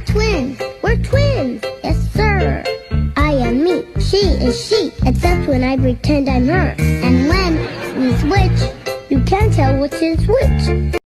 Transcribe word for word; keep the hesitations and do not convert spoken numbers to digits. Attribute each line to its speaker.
Speaker 1: twins. We're twins. Yes, sir. I am me. She is she. Except when I pretend I'm her. And when we switch, you can't tell which is which.